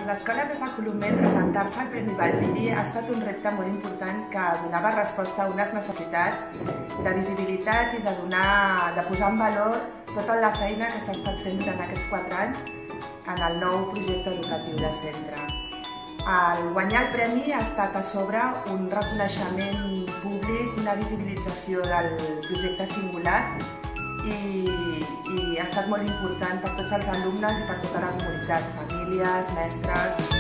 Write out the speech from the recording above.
l'Escola Pepa Colomer presentar-se al Premi Baldiri ha estat un repte molt important que donava resposta a unes necessitats de visibilitat i de posar en valor tota la feina que s'ha estat fent durant aquests 4 anys en el nou projecte educatiu de centre. Al guanyar el premi ha estat a sobre un reconeixement públic, una visibilització del projecte singular i ha estat molt important per tots els alumnes i per tota la comunitat, famílies, mestres.